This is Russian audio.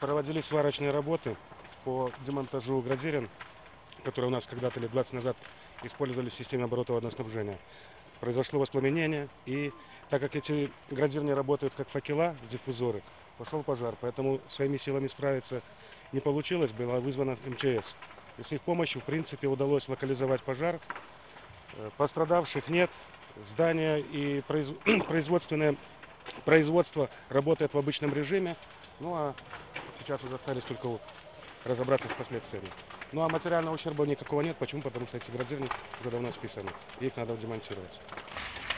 Проводились сварочные работы по демонтажу градирен, которые у нас когда-то лет 20 назад использовались в системе оборотного водоснабжения. Произошло воспламенение, и так как эти градирни работают как факела, диффузоры, пошел пожар. Поэтому своими силами справиться не получилось, была вызвана МЧС. И с их помощью, в принципе, удалось локализовать пожар. Пострадавших нет. Здание и производство работает в обычном режиме. Ну а сейчас уже остались только разобраться с последствиями. Ну а материального ущерба никакого нет. Почему? Потому что эти градирни уже давно списаны. И их надо демонтировать.